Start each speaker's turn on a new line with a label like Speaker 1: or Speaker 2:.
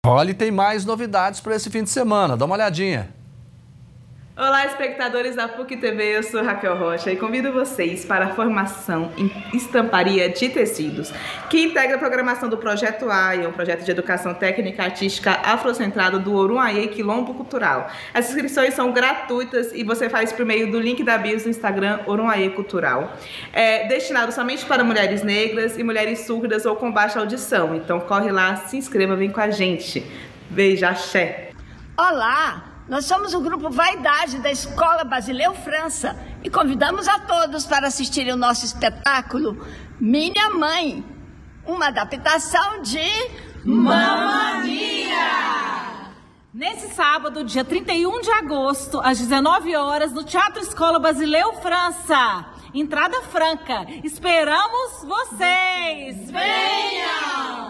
Speaker 1: Olha, e tem mais novidades para esse fim de semana. Dá uma olhadinha.
Speaker 2: Olá, espectadores da PUC TV, eu sou Raquel Rocha e convido vocês para a formação em estamparia de tecidos, que integra a programação do Projeto AIA, um projeto de educação técnica artística afrocentrado do Orunhayê Quilombo Cultural. As inscrições são gratuitas e você faz por meio do link da bio do Instagram Orunhayê Cultural. É destinado somente para mulheres negras e mulheres surdas ou com baixa audição. Então corre lá, se inscreva, vem com a gente. Beijo, axé.
Speaker 3: Olá! Nós somos o grupo Vaidade da Escola Basileu França e convidamos a todos para assistirem o nosso espetáculo Minha Mãe, uma adaptação de Mamma Mia!
Speaker 4: Nesse sábado, dia 31 de agosto, às 19 horas, no Teatro Escola Basileu França. Entrada franca. Esperamos vocês! Venham!